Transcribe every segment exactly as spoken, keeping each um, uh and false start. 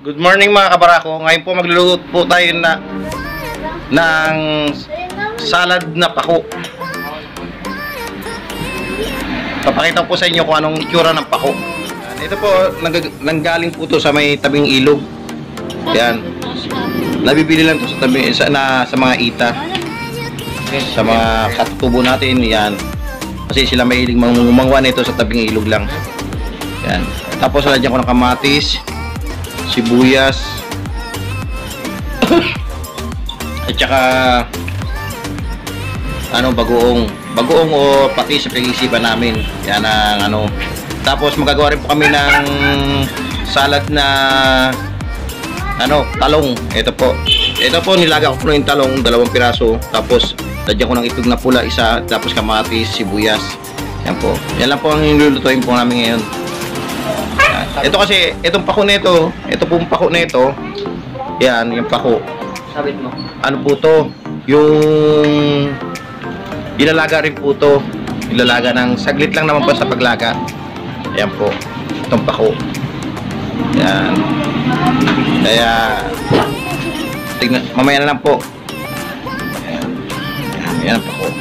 Good morning mga kabarako. Ngayon po magluluto po tayo na ng salad na pako. Papakita ko po sa inyo kung anong itsura ng pako. Ito po, nanggaling po to sa may tabing ilog. Yan. Nabibili lang to sa tabi sa, na, sa mga ita. Sa mga katubo natin, yan. Kasi sila mahilig mangumangwa nito sa tabing ilog lang. Yan. Tapos lalagyan ko ng kamatis, sibuyas, at saka ano, bagoong bagoong o pati sa pag-iisipan namin. Yan ang ano. Tapos magagawa rin po kami ng salad na ano, talong. Ito po. Ito po, nilaga ko po yung talong, dalawang piraso. Tapos lalagyan ko ng itlog na pula, isa. Tapos kamatis, sibuyas. Yan po. Yan lang po ang nilulutuin po namin ngayon. Ito kasi, itong pako nito, ito pong pako nito, yan, yung pako. Sabit mo. Ano po to? Yung ilalaga rin po to. Ilalaga ng saglit lang naman po sa paglaga. Yan po. Itong pako. Yan. Kaya, tignan, mamaya na lang po. Yan. Yan, yan ang pako.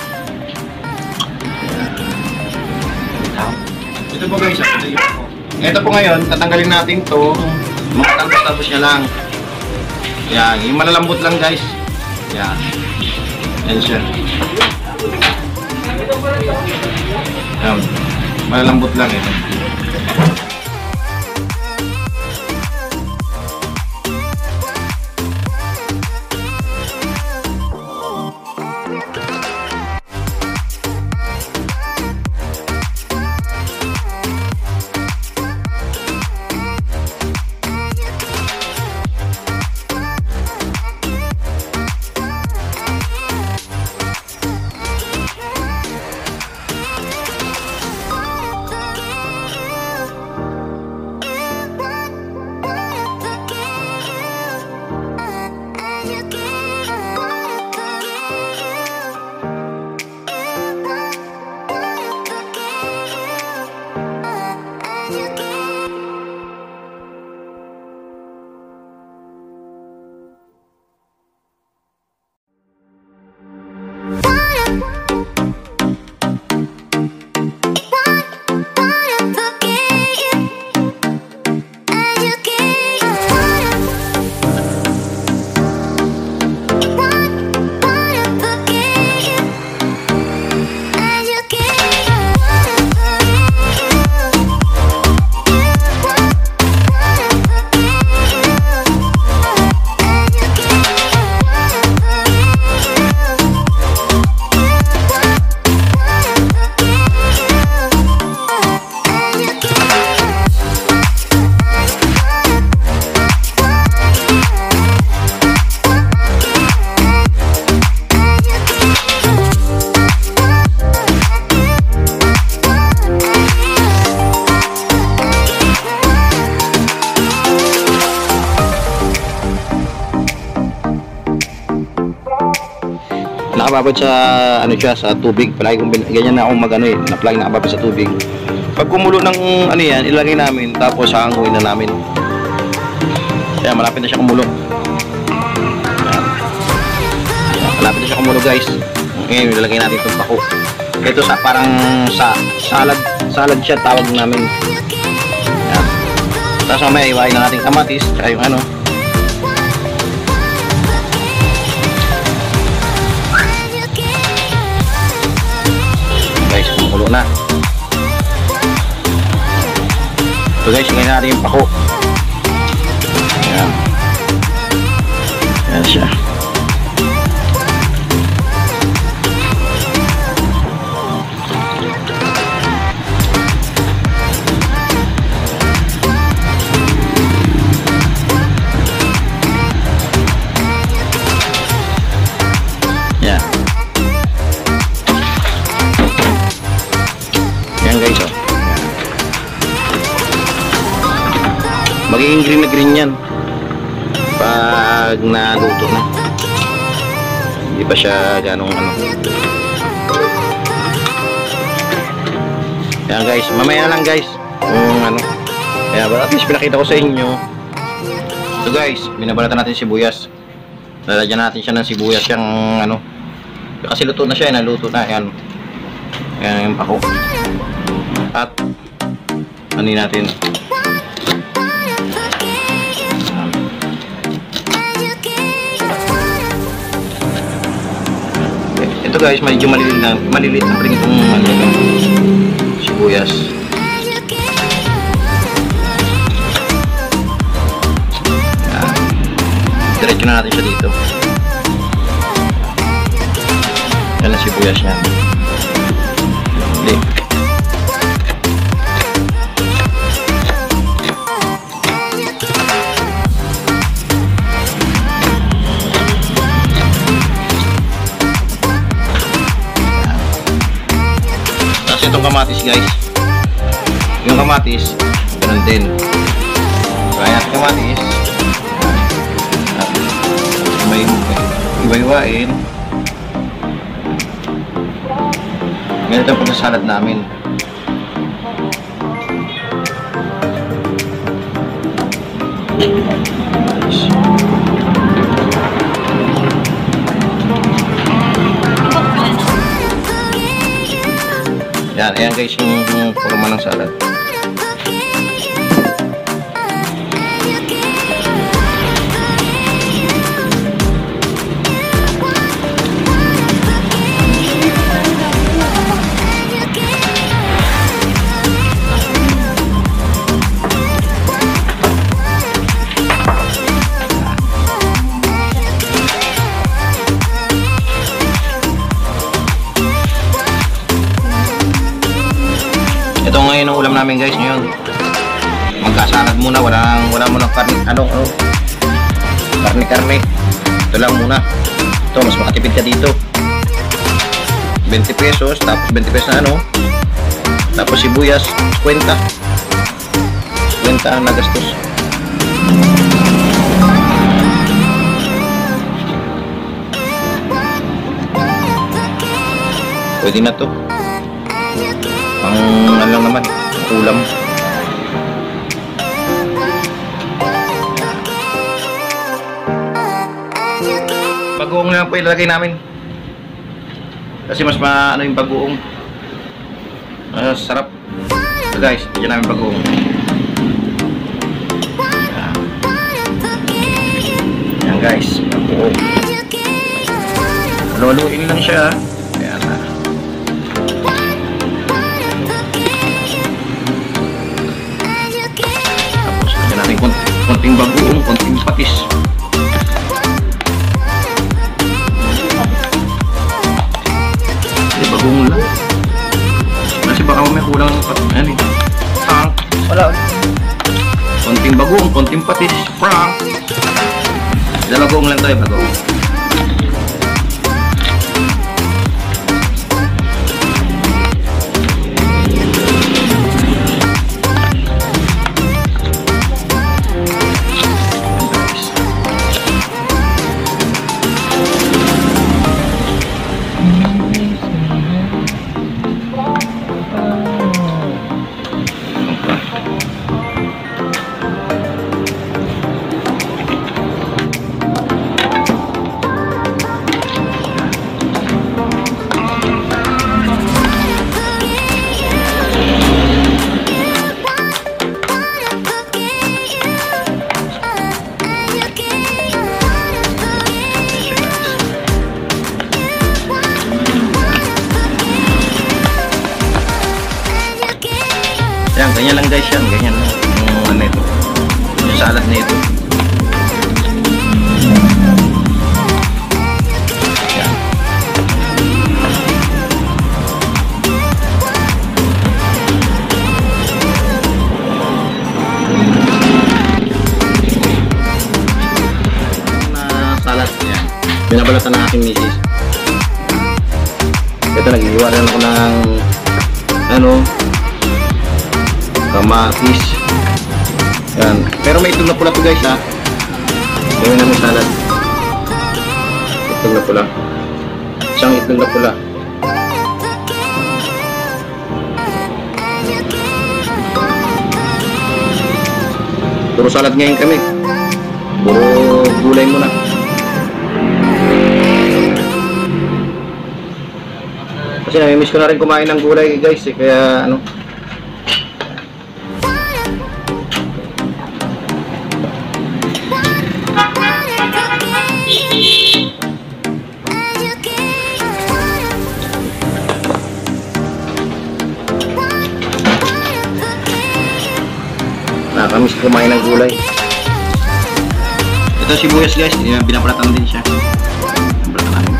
Yan. Ito po guys, ito yung pako. Ito po ngayon, tatanggalin natin to. Makatangos-tapos niya lang. Yan, yung malalambot lang guys. Yan. Yan siya. Yan. Malalambot lang ito. Nakababad sa ano siya, sa tubig. Palagi kong ganyan na akong mag ano eh, na palagi nakababad sa tubig. Pag kumulo ng ano yan, ilagay namin, tapos hanguin na namin. Kaya malapit na siya kumulo. Ayan. Ayan, malapit na siya kumulo guys. Ngayon ilalagay natin itong pako. Ito sa parang sa salad, salad siya tawag namin. Ayan. Tapos mamaya iwain na natin kamatis, tsaka yung ano. Kumulo na. So guys, ngayon natin yung pako. Ayan. Ayan siya. Ayan. Guys, oh. Magiging green na green yan pag naluto na. Hindi pa siya ganong ano. Yan guys, mamaya lang guys kung ano. Kaya at least pinakita ko sa inyo Ito guys, binabalatan natin sibuyas. Lalagyan natin siya ng sibuyas yung ano. Kasi luto na siya, naluto na. Ayan. Ayan yung pako. At ano natin. Ito guys, medyo maliliit na, maliliit na rin itong ano, sibuyas. Diretso na natin siya dito. Yan ang sibuyas niya. Hindi. Tapos itong kamatis guys. Yung kamatis, ganun din. So ayan ang kamatis. Iba-iwain. Ganito po sa salad namin. Yan, ayan guys yung forma ng salad. Ito ngayon ang ulam namin guys ngayon. Magkasalad muna, walang wala muna karne, ano, ano. Karne-karne. Ito lang muna. Ito mas makatipid ka dito. twenty pesos, tapos twenty pesos na ano. Tapos sibuyas, twenty. twenty na gastos. Pwede na to. Ang ano lang naman, ulam. Bagoong na po ilalagay namin. Kasi mas maano yung bagoong. Uh, sarap. So guys, dyan namin bagoong. Yan guys, bagoong. Luluin lang siya. Ayan na. Konting bagoong, konting patis. Hindi, bagoong lang. Kasi baka may kulang ng patis. Ano ito? Frank. Wala. Konting bagoong, konting patis. Frank. Dalagoong lang tayo, bagoong. Yan, ganyan lang guys yan, ganyan lang yung ano ito, yung salad na ito. Yan. Na salad yan, binabalatan ng aking misis. Ito, nag-iwanan ako ng ano, kamatis. Yan. Pero may itlog na pula to guys ha. Gawin namin salad. Itlog na pula. Isang itlog na pula. Puro salad ngayon kami. Puro gulay muna. Kasi namimiss ko na rin kumain ng gulay guys eh, kaya ano. Nakakamiss ko kumain ng gulay. Ito sibuyas guys, binapalatan din siya. Binapalatan.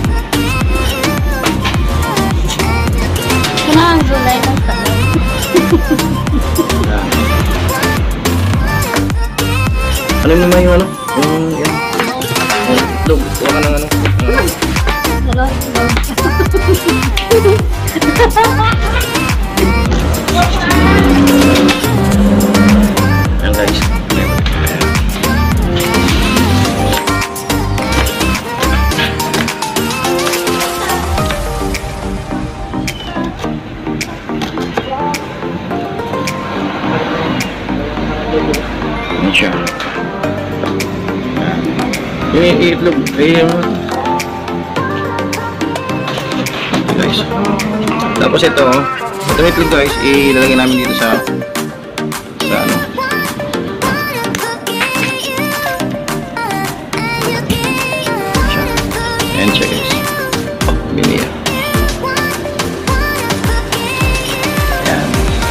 Ano ang gulay ng talong? Ano naman yung ano? Yung yan. Yung itlog. Huwag ka ng ano. Talong. Yan guys. Yan siya. Yung itlog. Ay, yung guys. Tapos ito, ito may itlog guys, ilalagay namin dito sa sa ano. Siya. Yan siya guys. Oh, biniya. Yan.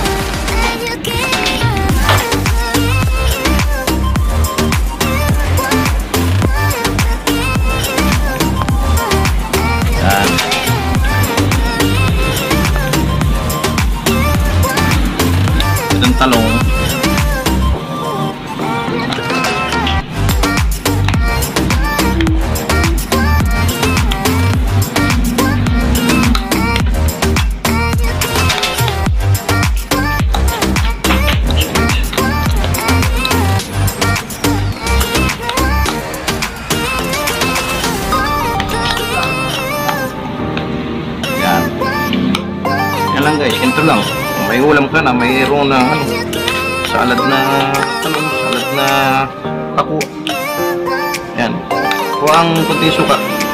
Yan. Itong talong. Yan. Yan lang guys, ito lang. May ulam ka na, mayroon na ano, salad na ano, salad na tako. Yan. Kuha ang kunting suka.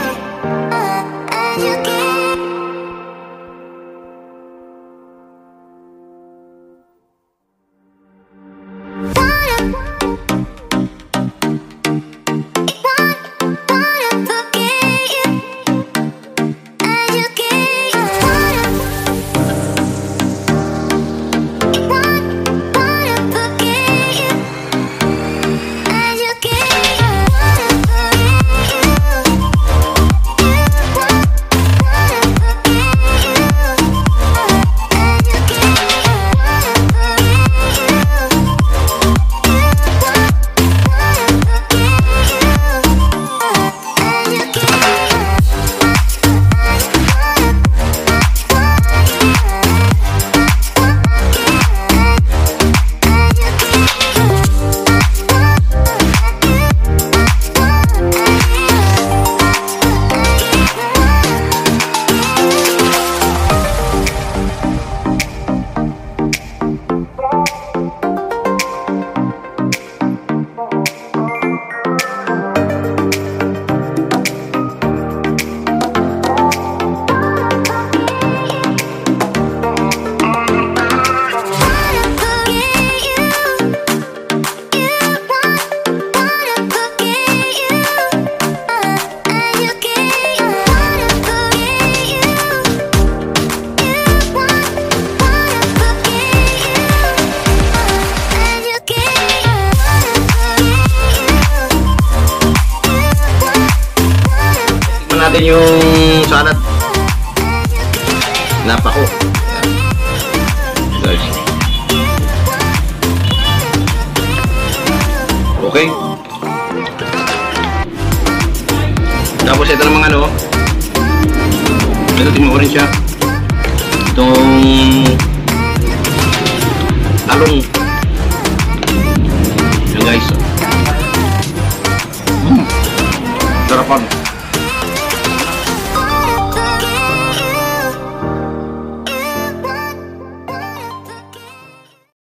Natin yung salad. Napako. Guys. Okay. Tapos ito namang ano. Ito tingnan mo rin siya. Itong talong. Yan guys. Mm. Sarapan.